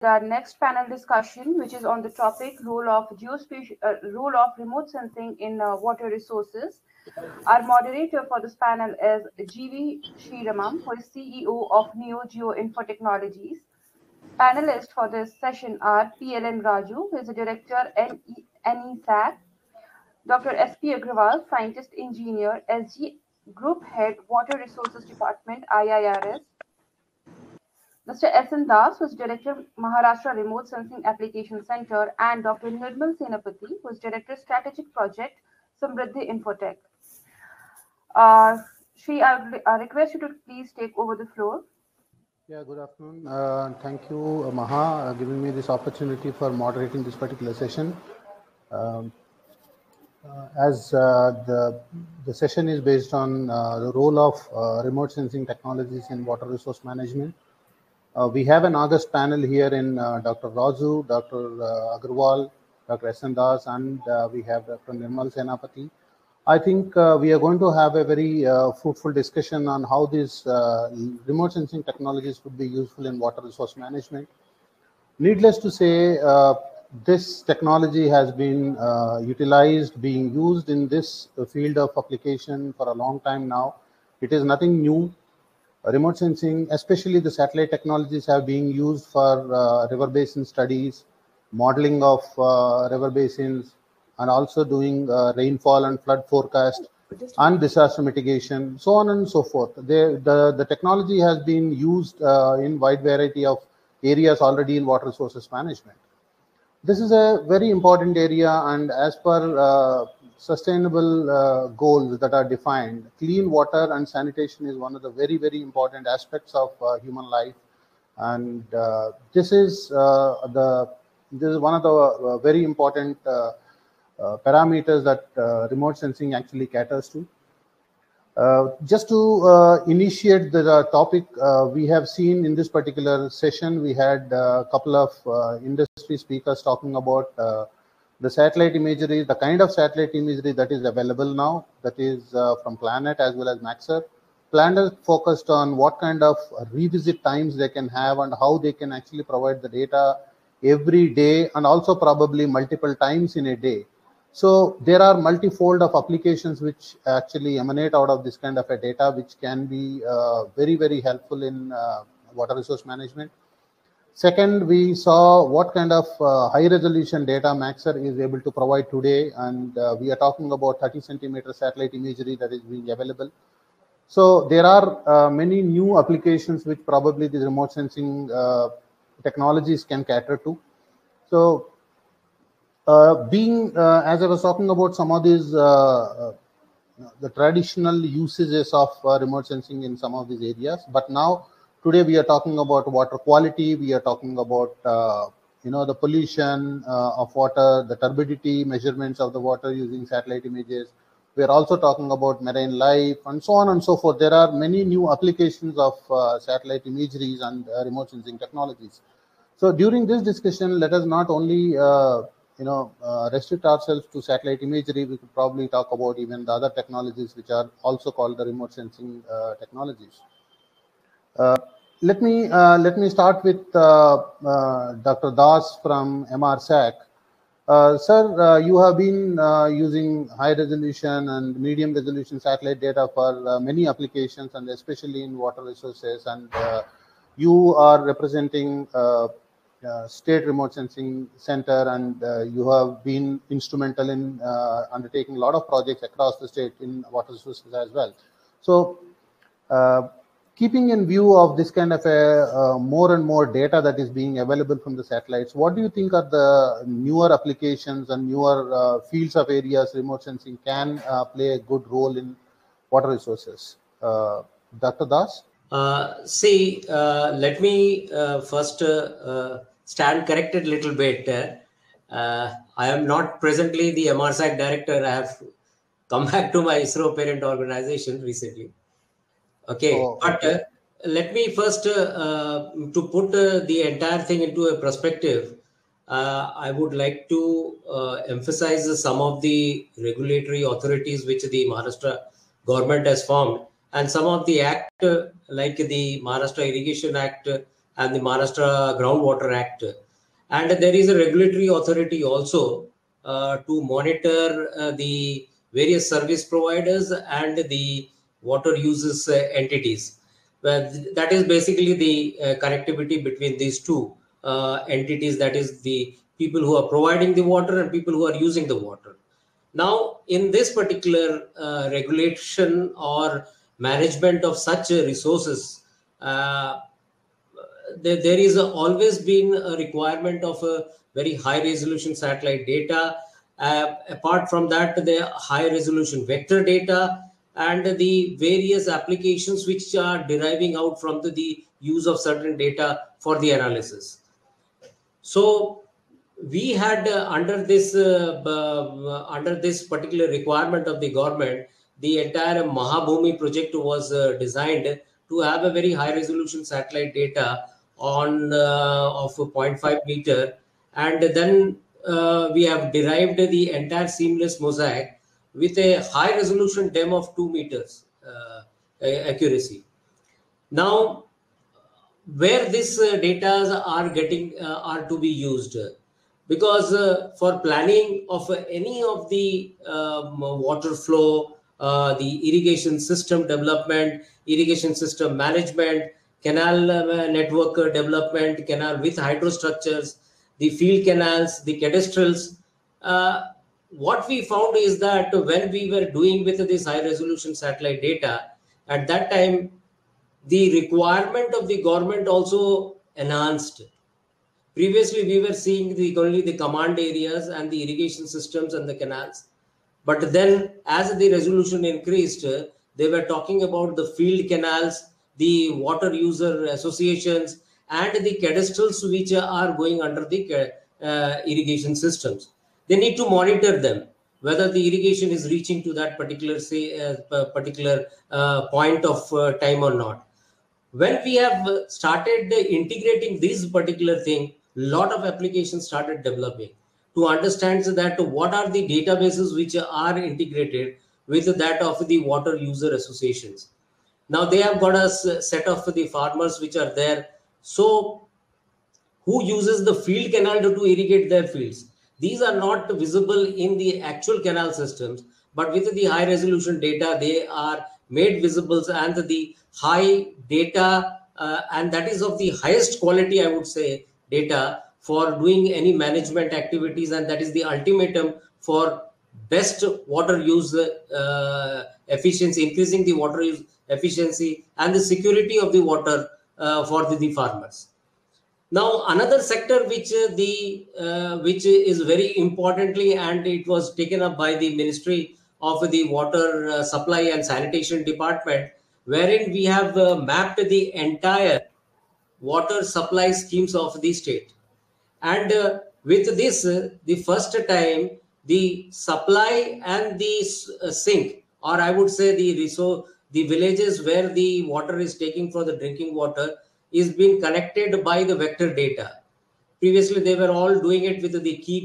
our next panel discussion, which is on the topic role of remote sensing in water resources. Our moderator for this panel is GV Sriramam, who is CEO of NeoGeo Info Technologies. Panelists for this session are PLN Raju, who is the director NESAC, Dr. SP Agrawal, scientist engineer, SG Group Head, Water Resources Department, IIRS, Mr. S.N. Das, who is Director, Maharashtra Remote Sensing Application Center, and Dr. Nirmal Senapati, who is Director, Strategic Project, Samriddhi Infotech. Shri, I would request you to please take over the floor. Yeah, good afternoon. Thank you, Maha, giving me this opportunity for moderating this particular session. As the session is based on the role of remote sensing technologies in water resource management, we have an August panel here in Dr. Raju, Dr. Agrawal, Dr. S.N. Das, and we have Dr. Nirmal Senapati. I think we are going to have a very fruitful discussion on how these remote sensing technologies would be useful in water resource management. Needless to say, this technology has been utilized, being used in this field of application for a long time now. It is nothing new. Remote sensing, especially the satellite technologies, have been used for river basin studies, modeling of river basins, and also doing rainfall and flood forecast and disaster mitigation, so on and so forth. The technology has been used in wide variety of areas already in water resources management. This is a very important area, and as per sustainable goals that are defined, clean water and sanitation is one of the very, very important aspects of human life, and this is one of the very important parameters that remote sensing actually caters to. Just to initiate the topic, we have seen in this particular session, we had a couple of industry speakers talking about the satellite imagery, the kind of satellite imagery that is available now, that is from Planet as well as Maxar. Planet focused on what kind of revisit times they can have and how they can actually provide the data every day and also probably multiple times in a day. So there are multifold of applications which actually emanate out of this kind of a data, which can be very, very helpful in water resource management. Second, we saw what kind of high resolution data Maxar is able to provide today, and we are talking about 30 centimeter satellite imagery that is being available. So there are many new applications which probably the remote sensing technologies can cater to. So as I was talking about some of these the traditional usages of remote sensing in some of these areas, but now today we are talking about water quality, we are talking about the pollution of water, the turbidity measurements of the water using satellite images. We are also talking about marine life and so on and so forth. There are many new applications of satellite imageries and remote sensing technologies. So during this discussion, let us not only restrict ourselves to satellite imagery. We could probably talk about even the other technologies which are also called the remote sensing technologies. Let me start with Dr. Das from MRSAC. Sir, you have been using high resolution and medium resolution satellite data for many applications, and especially in water resources, and you are representing State Remote Sensing Center, and you have been instrumental in undertaking a lot of projects across the state in water resources as well. So keeping in view of this kind of a more and more data that is being available from the satellites, what do you think are the newer applications and newer fields of areas remote sensing can play a good role in water resources? Dr. Das? Let me first stand corrected a little bit. I am not presently the MRSAC director. I have come back to my ISRO parent organization recently. Okay, but let me first, to put the entire thing into a perspective, I would like to emphasize some of the regulatory authorities which the Maharashtra government has formed, and some of the act like the Maharashtra Irrigation Act and the Maharashtra Groundwater Act. And there is a regulatory authority also to monitor the various service providers and the water users entities. That is basically the connectivity between these two entities, that is the people who are providing the water and people who are using the water. Now, in this particular regulation or management of such resources, there is always been a requirement of a very high resolution satellite data. Apart from that, the high resolution vector data and the various applications which are deriving out from the use of certain data for the analysis. So we had under this particular requirement of the government, the entire Mahabhumi project was designed to have a very high resolution satellite data on of 0.5 meter, and then we have derived the entire seamless mosaic with a high resolution DEM of 2 meters accuracy. Now, where this data are getting are to be used, because for planning of any of the water flow, the irrigation system development, irrigation system management, canal network development, canal with hydrostructures, the field canals, the cadastrals, what we found is that when we were doing with this high resolution satellite data, at that time the requirement of the government also enhanced. Previously, we were seeing only the command areas and the irrigation systems and the canals. But then, as the resolution increased, they were talking about the field canals, the water user associations, and the cadastrals which are going under the irrigation systems. They need to monitor them, whether the irrigation is reaching to that particular point of time or not. When we have started integrating this particular thing, lot of applications started developing to understand that what are the databases which are integrated with that of the water user associations. Now they have got a set of the farmers which are there. So who uses the field canal to irrigate their fields? These are not visible in the actual canal systems, but with the high resolution data, they are made visible, and the high data, and that is of the highest quality, I would say, data for doing any management activities, and that is the ultimatum for best water use efficiency, increasing the water use efficiency and the security of the water for the farmers. Now, another sector which is very importantly, and it was taken up by the Ministry of the Water Supply and Sanitation Department, wherein we have mapped the entire water supply schemes of the state. And with this, the first time, the supply and the sink, or I would say the villages where the water is taking for the drinking water, is being connected by the vector data. Previously, they were all doing it with the key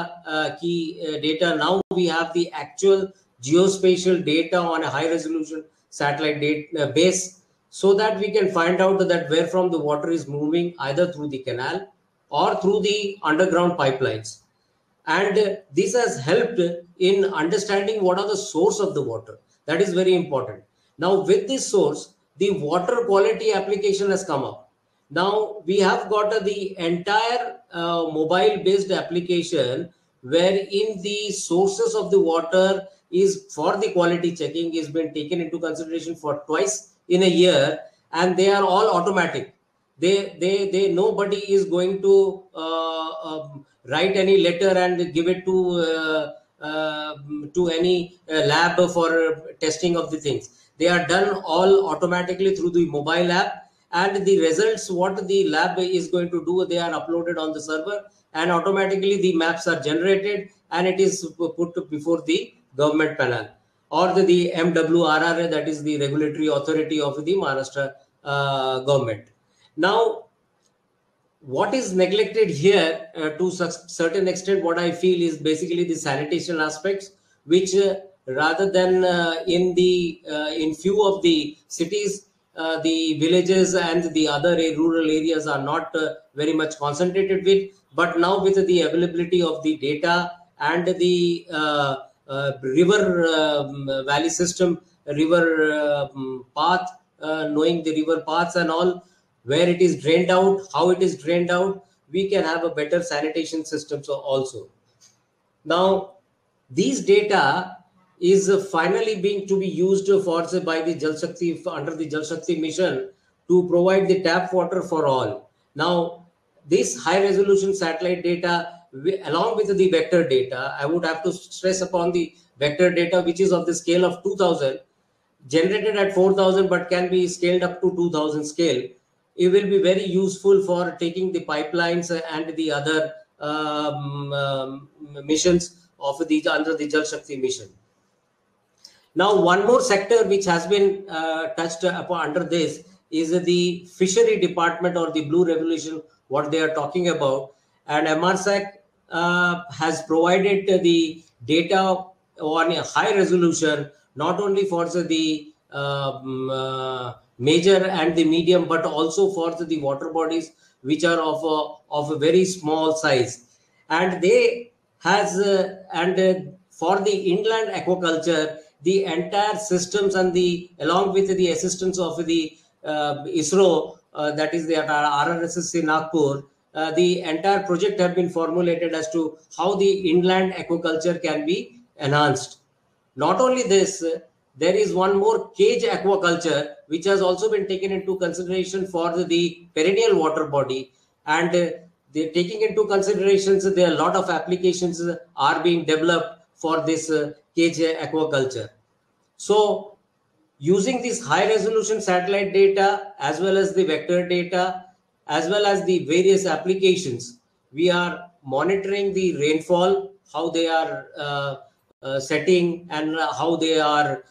data. Now we have the actual geospatial data on a high resolution satellite data base, so that we can find out that where from the water is moving, either through the canal or through the underground pipelines. And this has helped in understanding what are the source of the water. That is very important. Now with this source, the water quality application has come up. Now we have got the entire mobile based application wherein the sources of the water is for the quality checking is been taken into consideration for twice in a year, and they are all automatic. They nobody is going to write any letter and give it to any lab for testing of the things. They are done all automatically through the mobile app, and the results what the lab is going to do, they are uploaded on the server, and automatically the maps are generated and it is put before the government panel or the MWRR, that is the regulatory authority of the Maharashtra government. Now, what is neglected here to certain extent, what I feel is basically the sanitation aspects, which rather than in few of the cities, the villages and the other rural areas are not very much concentrated with. But now with the availability of the data and the river valley system, river path, knowing the river paths and all, where it is drained out, how it is drained out, we can have a better sanitation system also. Now, these data is finally being to be used for by the Jal Shakti, under the Jal Shakti mission, to provide the tap water for all. Now, this high resolution satellite data, along with the vector data, I would have to stress upon the vector data, which is of the scale of 2000, generated at 4000, but can be scaled up to 2000 scale. It will be very useful for taking the pipelines and the other missions of the under the Jal Shakti mission. Now, one more sector which has been touched upon under this is the fishery department, or the blue revolution, what they are talking about. And MRSAC has provided the data on a high resolution, not only for the major and the medium, but also for the water bodies which are of a very small size. And they has for the inland aquaculture, the entire systems and the along with the assistance of the ISRO, that is the RRSS Nagpur, the entire project have been formulated as to how the inland aquaculture can be enhanced. Not only this, there is one more cage aquaculture which has also been taken into consideration for the perennial water body, and they're taking into considerations there are a lot of applications are being developed for this cage aquaculture. So, using this high resolution satellite data as well as the vector data as well as the various applications, we are monitoring the rainfall, how they are setting, and how they are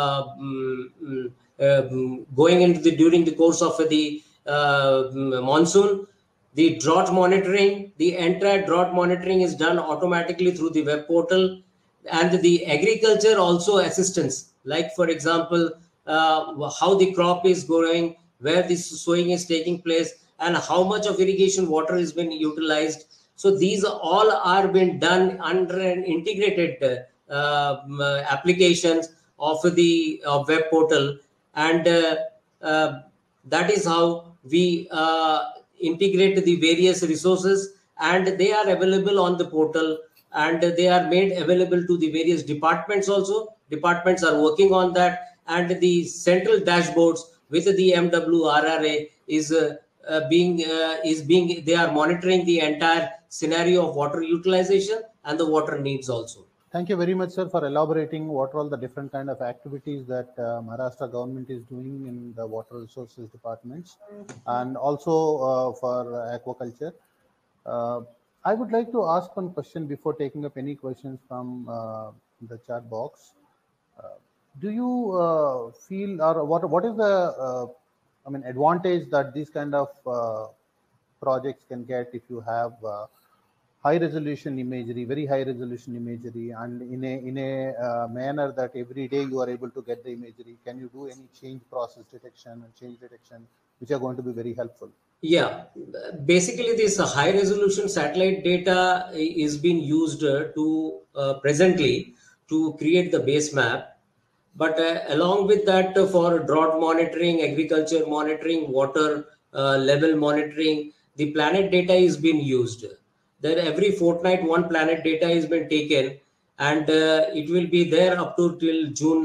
going into during the course of the monsoon. The drought monitoring, the entire drought monitoring is done automatically through the web portal, and the agriculture also assistance, like for example, how the crop is growing, where the sowing is taking place, and how much of irrigation water is being utilized. So these all are being done under an integrated applications of the web portal, and that is how we integrate the various resources, and they are available on the portal, and they are made available to the various departments also. Departments are working on that, and the central dashboards with the MWRRA is being they are monitoring the entire scenario of water utilization and the water needs also. Thank you very much, sir, for elaborating what are all the different kind of activities that Maharashtra government is doing in the water resources departments, and also for aquaculture. I would like to ask one question before taking up any questions from the chat box. Do you feel, or what is the advantage that these kind of projects can get if you have high resolution imagery, very high resolution imagery, and in a manner that every day you are able to get the imagery? Can you do any change process detection and change detection, which are going to be very helpful? Yeah, basically this high resolution satellite data is being used to presently to create the base map. But along with that, for drought monitoring, agriculture monitoring, water level monitoring, the planet data is being used. There every fortnight one planet data is being taken, and it will be there up to till June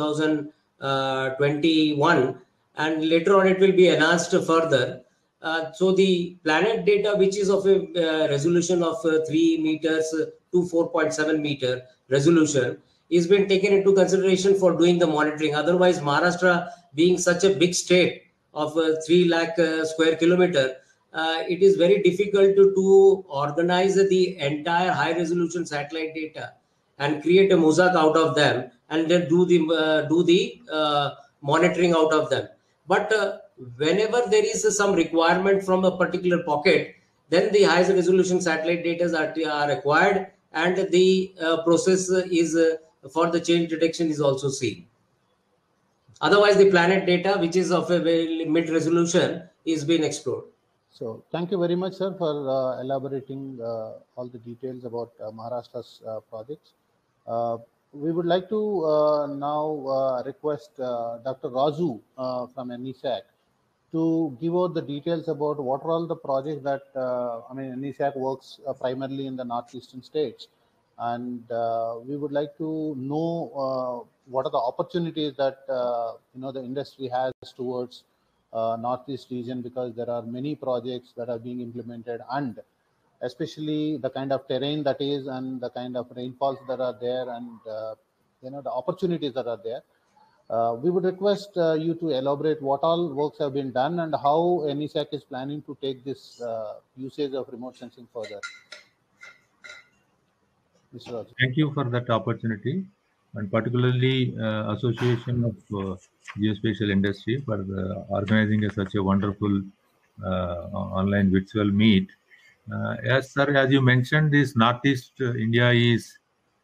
2021, and later on it will be enhanced further. So the planet data, which is of a resolution of 3 meters to 4.7 meter resolution, is being taken into consideration for doing the monitoring. Otherwise, Maharashtra being such a big state of 3 lakh square kilometer, it is very difficult to organize the entire high resolution satellite data and create a mosaic out of them, and then do the monitoring out of them. But whenever there is some requirement from a particular pocket, then the high resolution satellite data are required, and the process is for the change detection is also seen. Otherwise, the planet data, which is of a very mid resolution, is being explored. So thank you very much, sir, for elaborating all the details about Maharashtra's projects. We would like to now request Dr. Raju from NESAC to give out the details about what are all the projects that, NESAC works primarily in the northeastern states. And we would like to know what are the opportunities that, the industry has towards northeast region, because there are many projects that are being implemented, and especially the kind of terrain that is and the kind of rainfalls that are there, and the opportunities that are there. We would request you to elaborate what all works have been done and how NESAC is planning to take this usage of remote sensing further. Mr. Raju. Thank you for that opportunity, and particularly Association of Geospatial Industry for organizing such a wonderful online virtual meet. Yes, sir, as you mentioned, this Northeast India is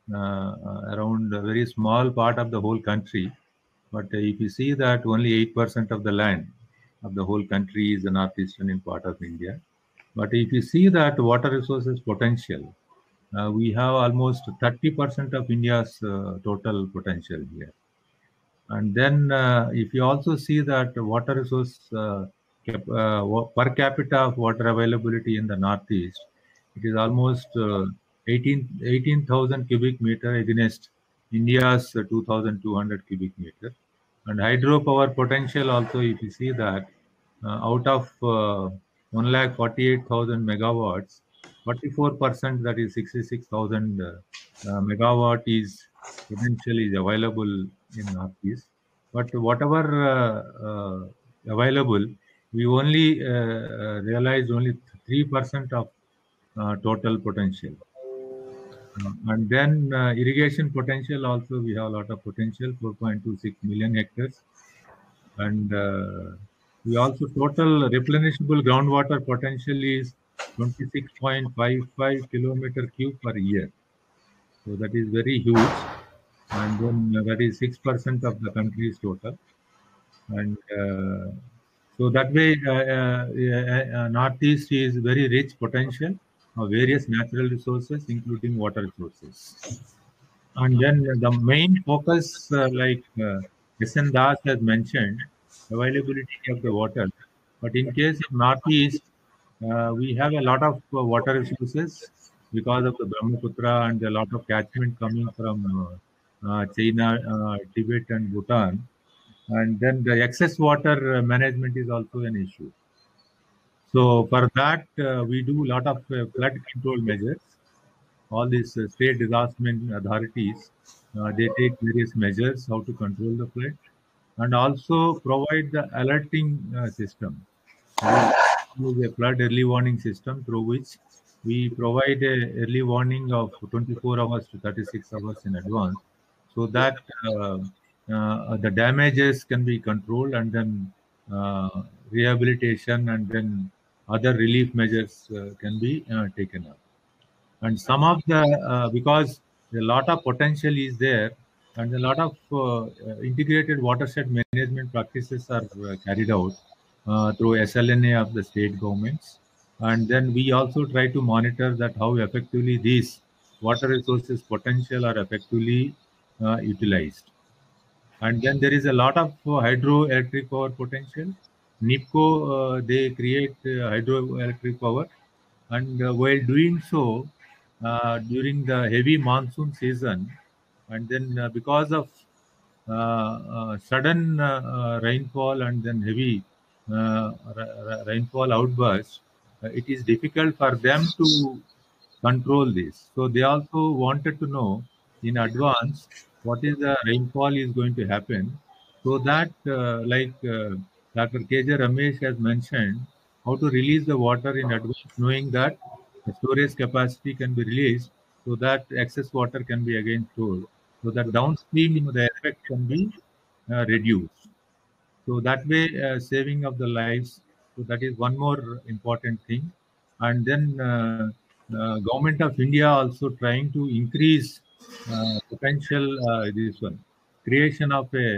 around a very small part of the whole country. But if you see that only 8% of the land of the whole country is the northeastern part of India. But if you see that water resources potential, we have almost 30% of India's total potential here. And then if you also see that water resource per capita of water availability in the Northeast, it is almost 18,000 cubic meter against India's 2,200 cubic meter. And hydropower potential also, if you see that out of 1,48,000 megawatts, 44%, that is 66,000 megawatt is potentially available in Northeast. But whatever available, we only realized only 3% of total potential. And then irrigation potential also, we have a lot of potential, 4.26 million hectares. And we also total replenishable groundwater potential is 26.55 kilometer cube per year. So that is very huge. And then that is 6% of the country's total. And so that way, Northeast is very rich potential of various natural resources, including water resources. And then the main focus, like S.N. Das has mentioned, availability of the water. But in case of Northeast, we have a lot of water resources because of the Brahmaputra and a lot of catchment coming from China, Tibet, and Bhutan. And then the excess water management is also an issue. So for that, we do a lot of flood control measures. All these state disaster authorities, they take various measures how to control the flood, and also provide the alerting system. Use a flood early warning system through which we provide a early warning of 24 hours to 36 hours in advance, so that the damages can be controlled, and then rehabilitation and then other relief measures can be taken up. And some of the, because a lot of potential is there, and a lot of integrated watershed management practices are carried out through SLNA of the state governments. And then we also try to monitor that how effectively these water resources potential are effectively utilized. And then there is a lot of hydroelectric power potential. NIPCO, they create hydroelectric power, and while doing so, during the heavy monsoon season, and then because of sudden rainfall and then heavy rainfall outbursts, it is difficult for them to control this. So they also wanted to know in advance what is the rainfall is going to happen, so that like Dr. K.J. Ramesh has mentioned, how to release the water in advance, knowing that the storage capacity can be released, so that excess water can be again stored, so that downstream the effect can be reduced. So that way, saving of the lives. So that is one more important thing. And then Government of India also trying to increase potential this one creation of a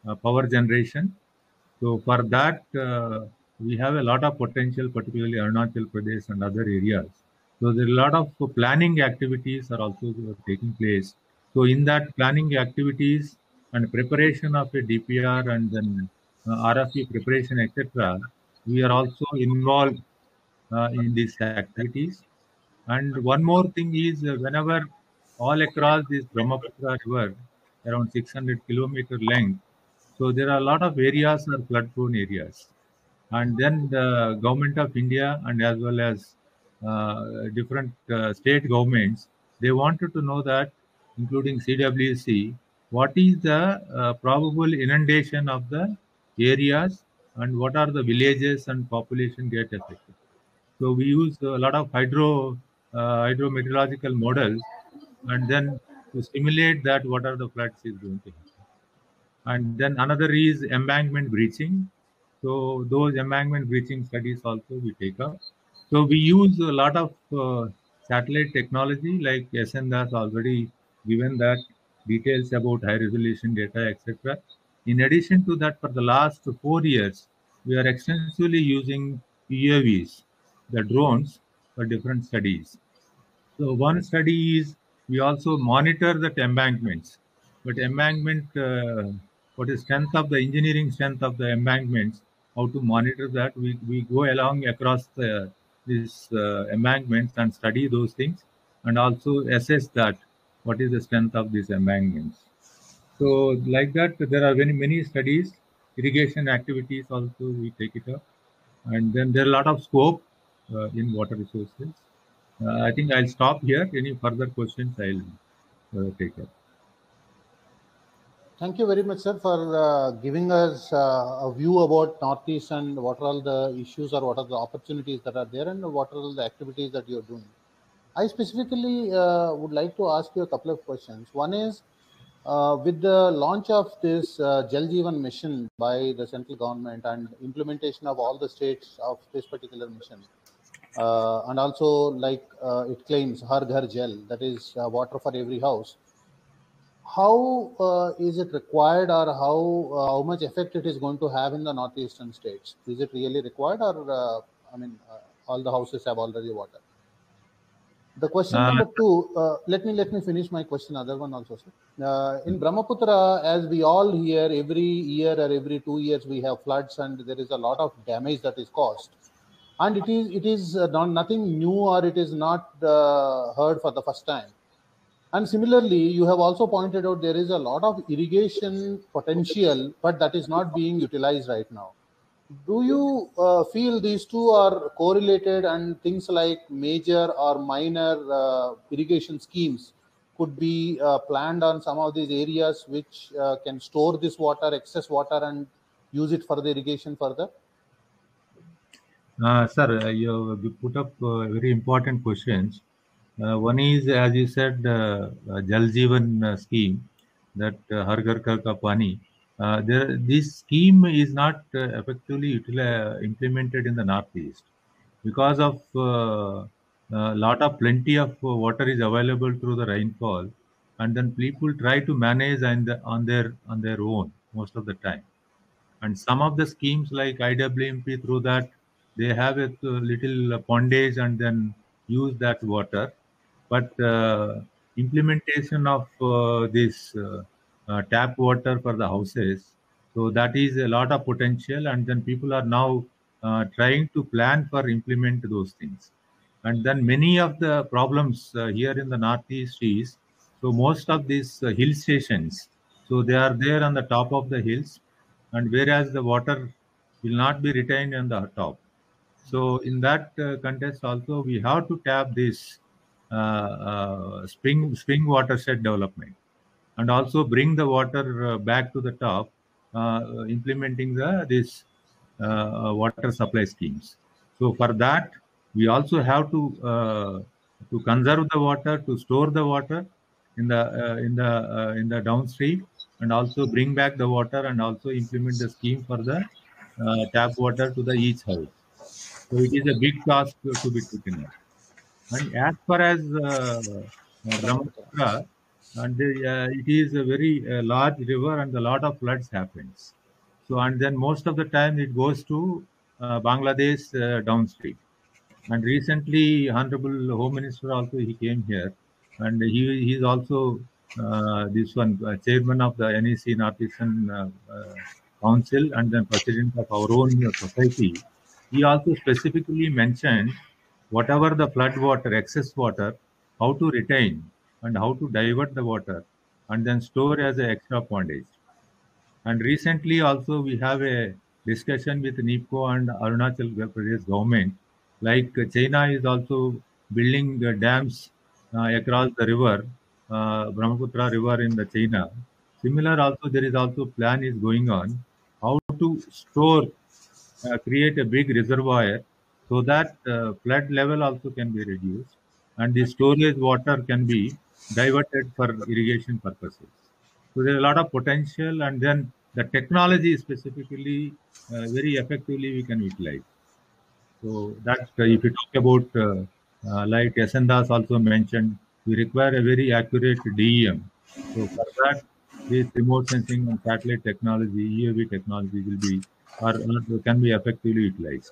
power generation. So for that, we have a lot of potential, particularly Arunachal Pradesh and other areas. So there are a lot of planning activities are also taking place. So in that planning activities and preparation of a DPR and then RFP preparation, etc., we are also involved in these activities. And one more thing is whenever all across this Brahmaputra river, around 600-kilometer length, so there are a lot of areas are flood-prone areas. And then the government of India and as well as different state governments, they wanted to know that, including CWC, what is the probable inundation of the areas and what are the villages and population get affected. So we use a lot of hydrometeorological models, and then to simulate that what are the floods is going to happen. And then another is embankment breaching. So those embankment breaching studies also we take up. So we use a lot of satellite technology, like SN Das already given that details about high resolution data, etc. In addition to that, for the last 4 years, we are extensively using UAVs, the drones, for different studies. So one study is we also monitor the embankments, but embankment, what is strength of the engineering strength of the embankments, how to monitor that. We go along across these embankments and study those things and also assess that what is the strength of these embankments. So like that, there are many studies, irrigation activities also we take it up. And then there are a lot of scope in water resources. I think I'll stop here. Any further questions, I'll take up. Thank you very much, sir, for giving us a view about Northeast and what are all the issues or what are the opportunities that are there and what are all the activities that you're doing. I specifically would like to ask you a couple of questions. One is, with the launch of this Jal Jeevan mission by the central government and implementation of all the states of this particular mission, and also like it claims Har Ghar Jal, that is water for every house. How is it required, or how much effect it is going to have in the northeastern states? Is it really required, or all the houses have already water? The question number two, let me finish my question. Other one also, sir. In Brahmaputra, as we all hear, every year or every 2 years we have floods, and there is a lot of damage that is caused. And it is nothing new, or it is not heard for the first time. And similarly, you have also pointed out there is a lot of irrigation potential, but that is not being utilized right now. Do you feel these two are correlated, and things like major or minor irrigation schemes could be planned on some of these areas which can store this water, excess water, and use it for the irrigation further? Sir, you put up very important questions. One is, as you said, Jal Jeevan scheme, that Har Ghar Ka Pani. This scheme is not effectively implemented in the Northeast because of lot of plenty of water is available through the rainfall, and then people try to manage on their own most of the time. And some of the schemes like IWMP, through that they have a little pondage and then use that water. But implementation of this tap water for the houses, so that is a lot of potential, and then people are now trying to plan for implement those things. And then many of the problems here in the Northeast is, so most of these hill stations, so they are there on the top of the hills, and whereas the water will not be retained on the top. So in that context also, we have to tap this spring watershed development, and also bring the water back to the top, implementing this water supply schemes. So for that, we also have to conserve the water, to store the water in the downstream, and also bring back the water, and also implement the scheme for the tap water to the each house. So it is a big task to be taken up. And as far as Brahmaputra, and it is a very large river, and a lot of floods happens. So, and then most of the time it goes to Bangladesh downstream. And recently, Honorable Home Minister also he came here, and he is also this one chairman of the NEC Northeastern Council, and then president of our own society. He also specifically mentioned whatever the flood water, excess water, how to retain and how to divert the water, and then store as an extra pondage. And recently also we have a discussion with NIPCO and Arunachal Pradesh government. Like China is also building dams across the river, Brahmaputra river in the China. Similar also there is also plan is going on how to store, create a big reservoir so that flood level also can be reduced and the storage water can be diverted for irrigation purposes. So there's a lot of potential, and then the technology specifically very effectively we can utilize. So that if you talk about like Yasendas also mentioned, we require a very accurate DEM. So for that, this remote sensing and satellite technology, UAV technology will be or can be effectively utilized.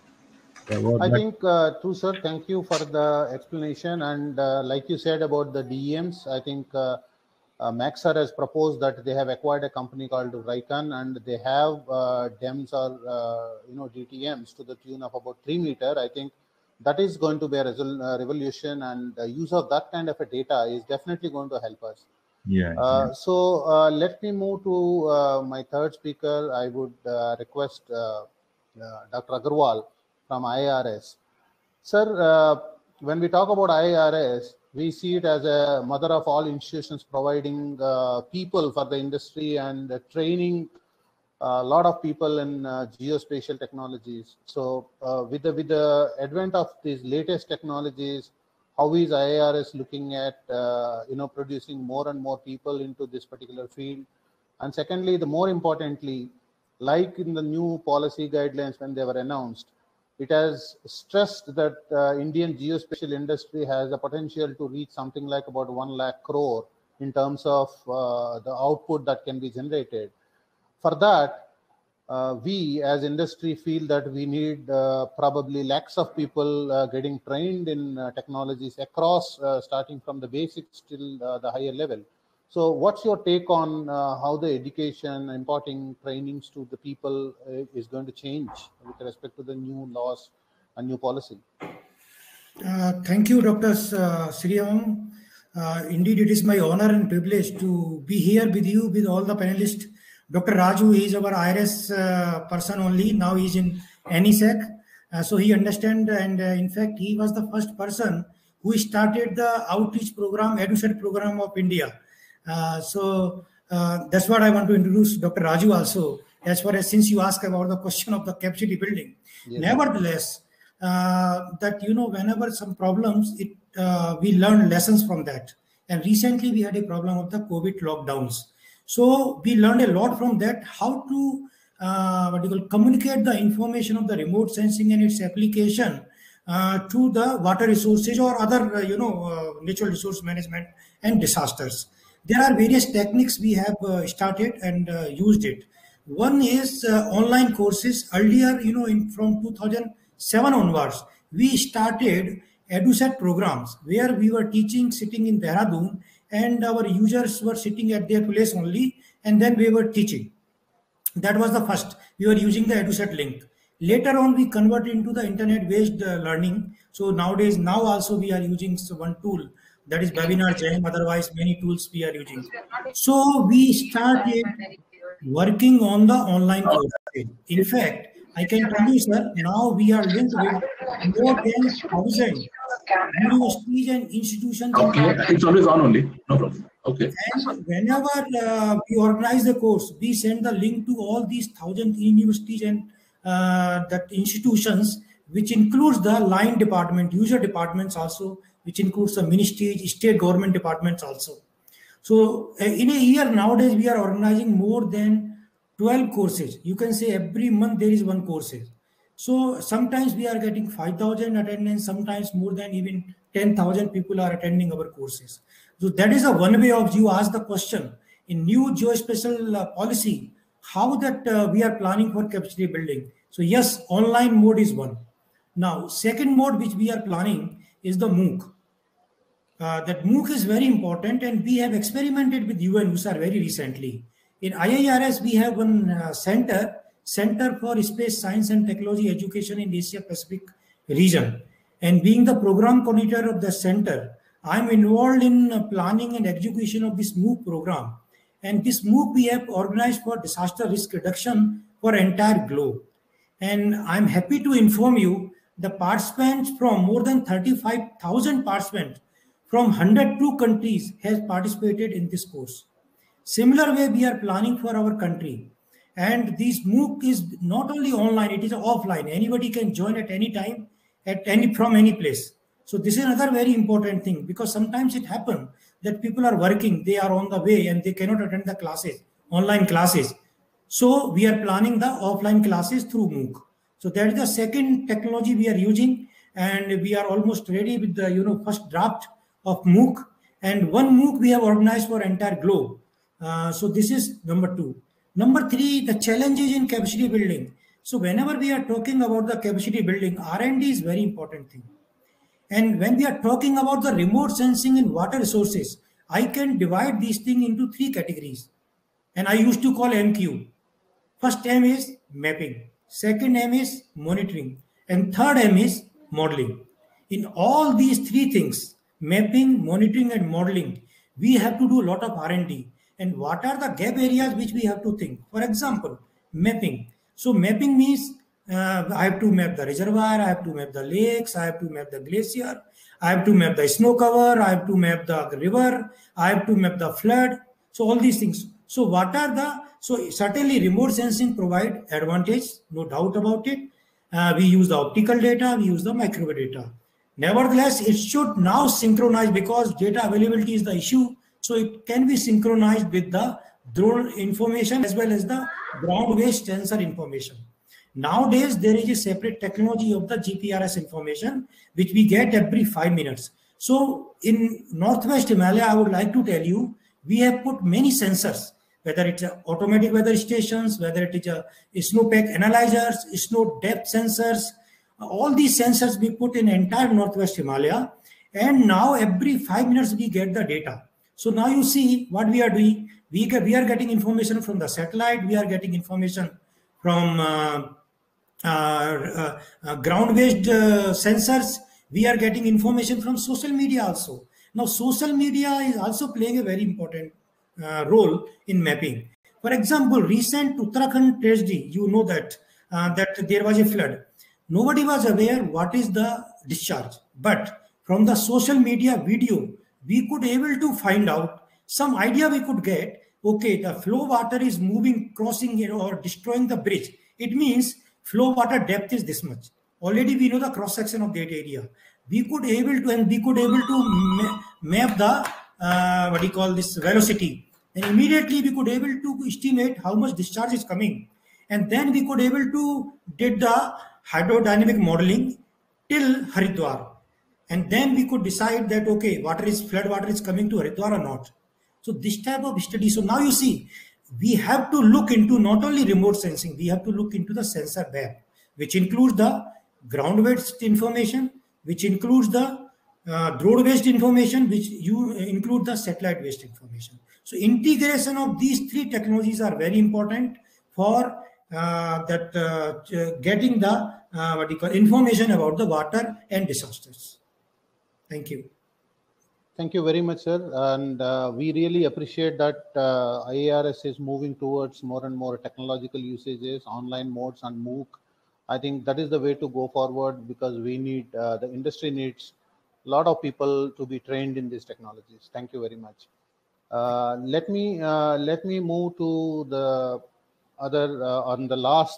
I think, true, sir. Thank you for the explanation. And like you said about the DEMs, I think Maxar has proposed that they have acquired a company called Raycon, and they have DEMs or DTMs to the tune of about 3 meter. I think that is going to be a revolution, and the use of that kind of a data is definitely going to help us. Yeah. So let me move to my third speaker. I would request Dr. Agarwal from IIRS. Sir, when we talk about IIRS, we see it as a mother of all institutions, providing people for the industry and training a lot of people in geospatial technologies. So with the advent of these latest technologies, how is IIRS looking at producing more and more people into this particular field? And secondly, the more importantly, like in the new policy guidelines when they were announced, it has stressed that Indian geospatial industry has the potential to reach something like about 1 lakh crore in terms of the output that can be generated. For that, we as industry feel that we need probably lakhs of people getting trained in technologies across, starting from the basics till the higher level. So what's your take on how the education, imparting trainings to the people is going to change with respect to the new laws and new policy? Thank you, Dr. Sriram. Indeed, it is my honor and privilege to be here with you, with all the panelists. Dr. Raju is our IRS person only. Now he's in NESEC. So he understands, and in fact, he was the first person who started the outreach program, EduSet program of India. So that's what I want to introduce Dr. Raju also, as far as since you asked about the question of the capacity building. Yes. Nevertheless, that, whenever some problems, we learn lessons from that. And recently we had a problem of the COVID lockdowns. So we learned a lot from that, how to communicate the information of the remote sensing and its application to the water resources or other, natural resource management and disasters. There are various techniques we have started and used it. One is online courses. Earlier, from 2007 onwards, we started EduSet programs where we were teaching sitting in Dehradun, and our users were sitting at their place only, and then we were teaching. That was the first. We were using the EduSet link. Later on, we converted into the internet-based learning. So nowadays, now also we are using one tool, that is Webinar Jam. Otherwise, many tools we are using. So we started working on the online courses. In fact, I can tell you, sir, now we are linked with more than 1,000 universities and institutions. Okay, it's always on only. No problem. Okay. And whenever we organize the course, we send the link to all these 1,000 universities and that institutions, which includes the line department, user departments also, which includes the ministries, state government departments also. So in a year nowadays, we are organizing more than 12 courses. You can say every month there is one course. So sometimes we are getting 5,000 attendance, sometimes more than even 10,000 people are attending our courses. So that is a one way of you ask the question in new geospatial policy, how that we are planning for capacity building. So yes, online mode is one. Now, second mode which we are planning is the MOOC. That MOOC is very important, and we have experimented with UNUSAR very recently. In IIRS, we have one Center for Space Science and Technology Education in Asia Pacific region. And being the program coordinator of the center, I'm involved in planning and execution of this MOOC program. And this MOOC we have organized for disaster risk reduction for entire globe. And I'm happy to inform you the participants from more than 35,000 participants from 102 countries has participated in this course. Similar way we are planning for our country. And this MOOC is not only online, it is offline. Anybody can join at any time, from any place. So this is another very important thing, because sometimes it happens that people are working, they are on the way and they cannot attend the classes, online classes. So we are planning the offline classes through MOOC. So that is the second technology we are using, and we are almost ready with the first draft of MOOC, and one MOOC we have organized for entire globe. So this is number 2. Number 3, the challenges in capacity building. So whenever we are talking about the capacity building, R&D is very important thing. And when we are talking about the remote sensing in water resources, I can divide these things into 3 categories. And I used to call MQ. First M is mapping. Second M is monitoring. And third M is modeling. In all these 3 things, mapping, monitoring, and modeling, we have to do a lot of R&D. And what are the gap areas which we have to think? For example, mapping. So mapping means I have to map the reservoir, I have to map the lakes, I have to map the glacier, I have to map the snow cover, I have to map the river, I have to map the flood. So all these things. So what are the, so certainly remote sensing provide advantage, no doubt about it. We use the optical data, we use the microwave data. Nevertheless, it should now synchronize, because data availability is the issue. So it can be synchronized with the drone information as well as the ground-based sensor information. Nowadays, there is a separate technology of the GPRS information, which we get every 5 minutes. So in Northwest Himalaya, I would like to tell you, we have put many sensors, whether it's automatic weather stations, whether it is a snowpack analyzers, snow depth sensors, all these sensors we put in entire Northwest Himalaya. And now every 5 minutes we get the data. So now you see what we are doing. We are getting information from the satellite. We are getting information from ground-based sensors. We are getting information from social media also. Now, social media is also playing a very important role in mapping. For example, recent Uttarakhand tragedy, you know that there was a flood. Nobody was aware what is the discharge. But from the social media video, we could able to find out some idea we could get. Okay, the flow water is moving, crossing or destroying the bridge. It means flow water depth is this much. Already we know the cross section of that area. We could able to map the velocity, and immediately we could able to estimate how much discharge is coming, and then we could able to did the hydrodynamic modeling till Haridwar, and then we could decide that okay, flood water is coming to Haridwar or not. So this type of study. So now you see, we have to look into not only remote sensing, we have to look into the sensor map, which includes the ground-based information, which includes the drone-based information, which include the satellite-based information. So integration of these 3 technologies are very important for getting the information about the water and disasters. Thank you. Thank you very much, sir. And we really appreciate that IIRS is moving towards more and more technological usages, online modes, and MOOC. I think that is the way to go forward, because we need, the industry needs a lot of people to be trained in these technologies. Thank you very much. Let me move to the other, on the last,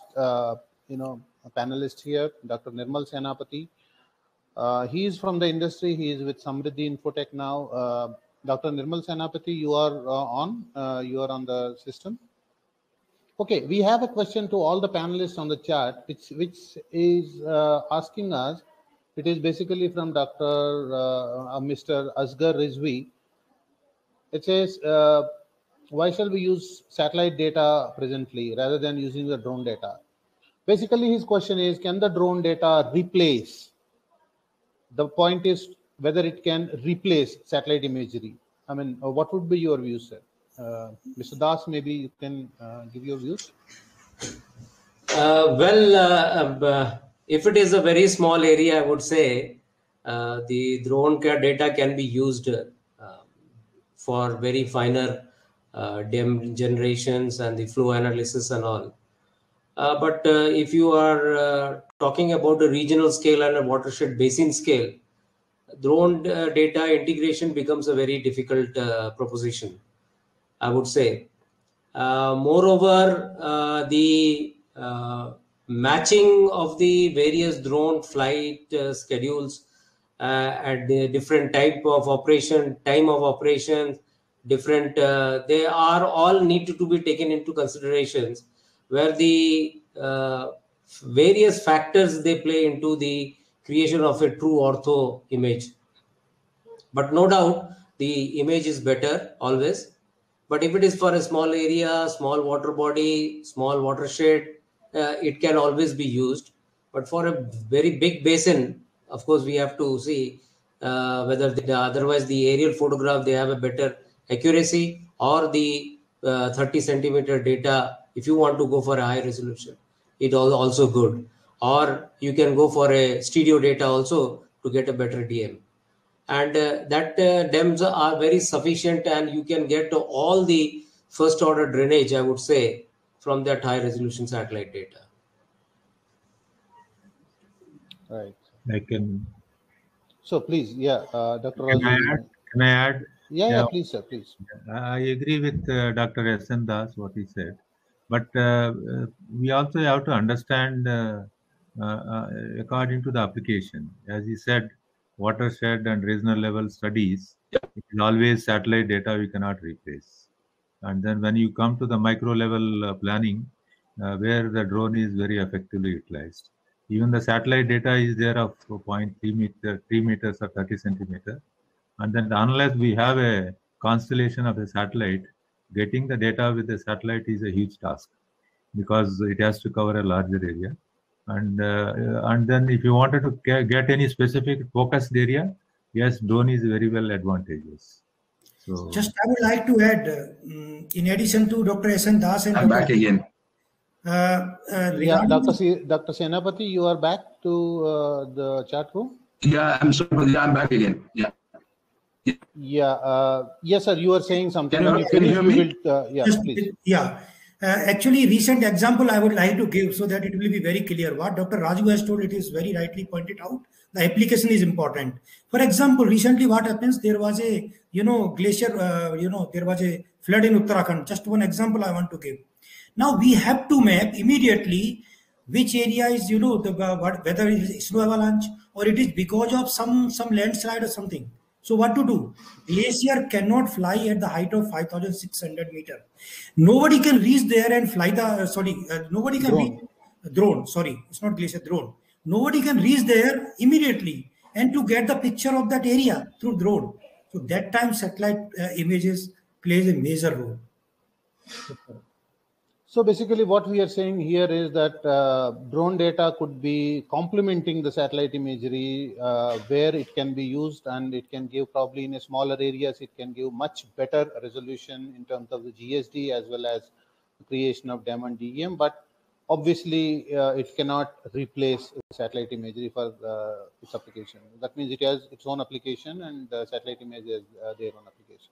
panelist here, Dr. Nirmal Senapati. He is from the industry. He is with Samriddhi Infotech now. Dr. Nirmal Senapati, you are on. You are on the system. Okay, we have a question to all the panelists on the chat, which is asking us, It is basically from Mr. Asghar Rizvi. It says, why shall we use satellite data presently rather than using the drone data? Basically, his question is, can the drone data replace? The point is whether it can replace satellite imagery. I mean, what would be your views, sir? Mr. Das, maybe you can give your views. If it is a very small area, I would say the drone data can be used for very finer DEM generations and the flow analysis and all. But if you are talking about a regional scale and a watershed basin scale, drone data integration becomes a very difficult proposition, I would say. Moreover, the matching of the various drone flight schedules at the different time of operation, different, they are all need to be taken into considerations, where the various factors they play into the creation of a true ortho image. But no doubt the image is better always. But if it is for a small area, small water body, small watershed, it can always be used. But for a very big basin, of course, we have to see whether otherwise the aerial photograph, they have a better accuracy, or the 30 centimeter data, if you want to go for a high resolution, it also good. Or you can go for a stereo data also to get a better DM. And that DEMs are very sufficient, and you can get all the first order drainage, I would say, from that high resolution satellite data. Right. I can. So please, yeah, Dr. Can Raju. Can I add? Yeah, please, sir, please. I agree with Dr. S.N. Das, what he said. But we also have to understand according to the application. As he said, watershed and regional level studies, it is always satellite data we cannot replace. And then when you come to the micro level planning, where the drone is very effectively utilized. Even the satellite data is there of 3 meters or 30 centimeter. And then unless we have a constellation of a satellite, getting the data with the satellite is a huge task, because it has to cover a larger area. And then if you wanted to get any specific focused area, yes, drone is very well advantageous. So just I would like to add, in addition to Dr. S.N. Das and I'm back again. Yeah, Dr. Senapati, you are back to the chat room? Yeah, I'm sorry, but I'm back again. Yeah. Yeah. Yes, sir. You were saying something. Can you hear me? Yeah, please. Yeah. Actually, recent example I would like to give so that it will be very clear. What Dr. Raju has told, it is very rightly pointed out. The application is important. For example, recently what happens, there was a, glacier, there was a flood in Uttarakhand. Just one example I want to give. Now we have to map immediately which area is, whether it is snow avalanche or it is because of some landslide or something. So what to do? Glacier cannot fly at the height of 5,600 meters. Nobody can reach there and fly the, nobody can reach drone. Sorry, it's not glacier, drone. Nobody can reach there immediately and to get the picture of that area through drone. So that time satellite images plays a major role. So basically what we are saying here is that drone data could be complementing the satellite imagery where it can be used, and it can give probably in a smaller areas, it can give much better resolution in terms of the GSD as well as the creation of DEM and DEM. But obviously it cannot replace satellite imagery for its application. That means it has its own application, and satellite image has their own applications.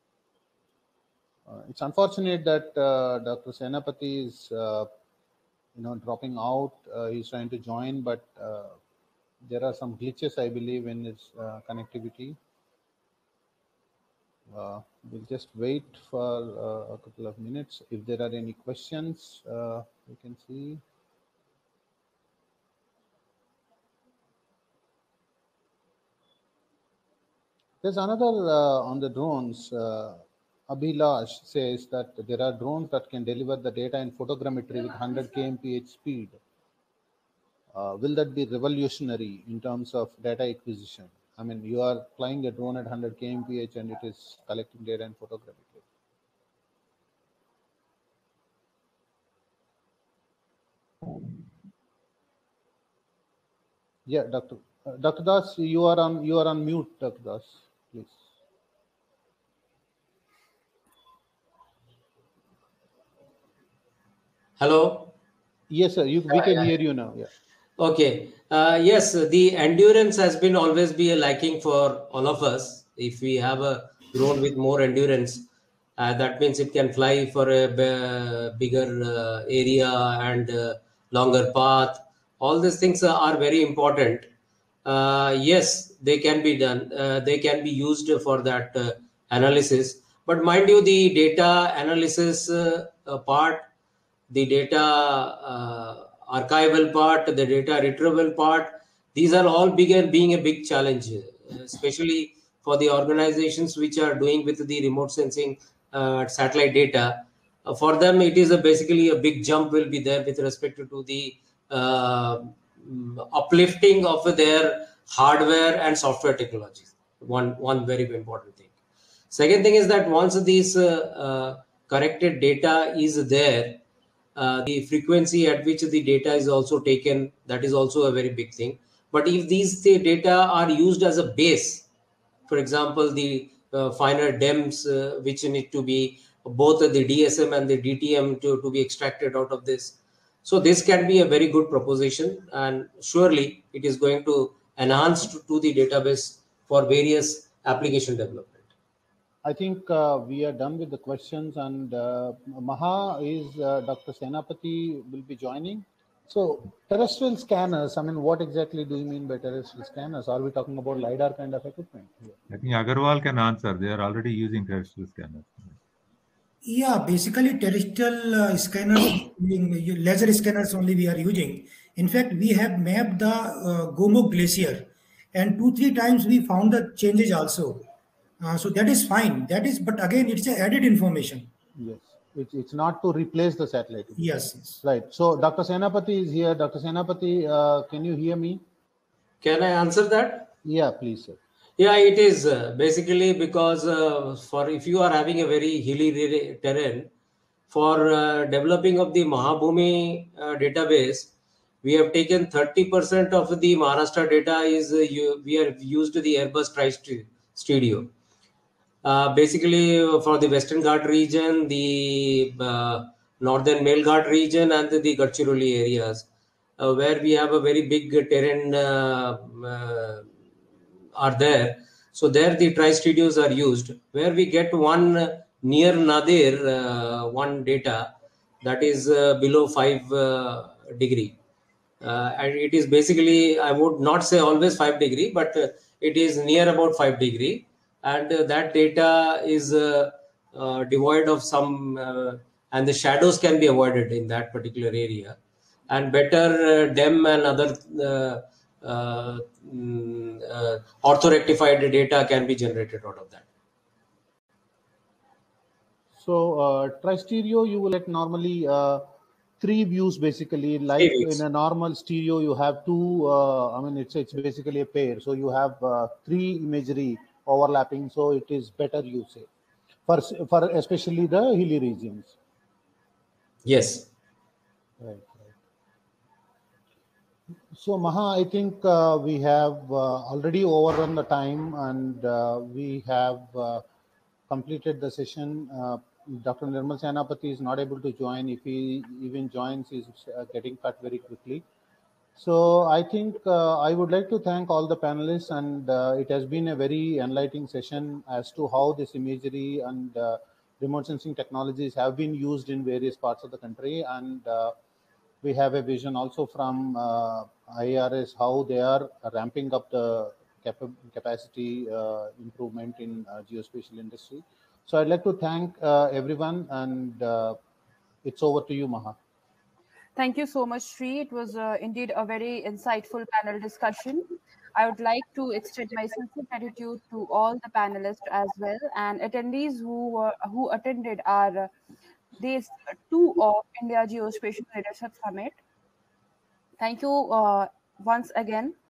It's unfortunate that Dr. Senapati is, dropping out. He's trying to join, but there are some glitches, I believe, in his connectivity. We'll just wait for a couple of minutes. If there are any questions, we can see. There's another on the drones. Abhilash says that there are drones that can deliver the data in photogrammetry with 100 kmph speed. will that be revolutionary in terms of data acquisition? I mean, you are flying a drone at 100 kmph and it is collecting data and photographic data. Yeah, Dr. Das, you are on mute, Dr. Das, please. Hello. Yes, sir. We can hear you now. Yeah. Okay. Yes, the endurance has been always be a liking for all of us. If we have a drone with more endurance, that means it can fly for a bigger area and longer path. All these things are very important. Yes, they can be done. They can be used for that analysis. But mind you, the data analysis part, the data archival part, the data retrieval part, these are all being a big challenge, especially for the organizations which are doing with the remote sensing satellite data. For them, it is basically a big jump will be there with respect to the uplifting of their hardware and software technologies. One very important thing. Second thing is that once these corrected data is there, the frequency at which the data is also taken, that is also a very big thing. But if these data are used as a base, for example, the finer DEMS, which need to be both the DSM and the DTM to be extracted out of this. So this can be a very good proposition, and surely it is going to enhance to the database for various application development. I think we are done with the questions, and Maha is Dr. Senapati will be joining. So terrestrial scanners, I mean, what exactly do you mean by terrestrial scanners? Are we talking about LiDAR kind of equipment? I think Agarwal can answer. They are already using terrestrial scanners. Yeah, basically terrestrial scanners, laser scanners only we are using. In fact, we have mapped the Gomuk Glacier, and 2-3 times we found the changes also. So that is fine. That is, but again, it's a added information. Yes, it's not to replace the satellite. Yes. Right. So Dr. Senapati is here. Dr. Senapati, can you hear me? Can I answer that? Yeah, please, sir. Yeah, it is basically because for if you are having a very hilly terrain, for developing of the Mahabhumi database, we have taken 30% of the Maharashtra data is we have used the Airbus Tri-Studio. Basically, for the Western Ghat region, the Northern Mail Ghat region, and the Gadchiroli areas, where we have a very big terrain are there. So there the Tri-Studios are used, where we get one near Nadir, one data that is below 5 degree. And it is basically, I would not say always 5 degree, but it is near about 5 degree. And that data is devoid of some, and the shadows can be avoided in that particular area. And better DEM and other orthorectified data can be generated out of that. So Tri-Stereo, you will get normally 3 views basically. Like in a normal stereo, you have 2. I mean, it's basically a pair. So you have 3 imagery overlapping. So it is better, you say, for especially the hilly regions. Yes. Right. So Maha, I think we have already overrun the time, and we have completed the session. Dr. Nirmal Senapati is not able to join. If he even joins, he's getting cut very quickly. So I think I would like to thank all the panelists, and it has been a very enlightening session as to how this imagery and remote sensing technologies have been used in various parts of the country. And we have a vision also from IARS how they are ramping up the capacity improvement in geospatial industry. So I'd like to thank everyone, and it's over to you, Maha. Thank you so much, Sri. It was indeed a very insightful panel discussion. I would like to extend my sincere gratitude to all the panelists as well, and attendees who attended our Day 2 of India Geospatial Leadership Summit. Thank you once again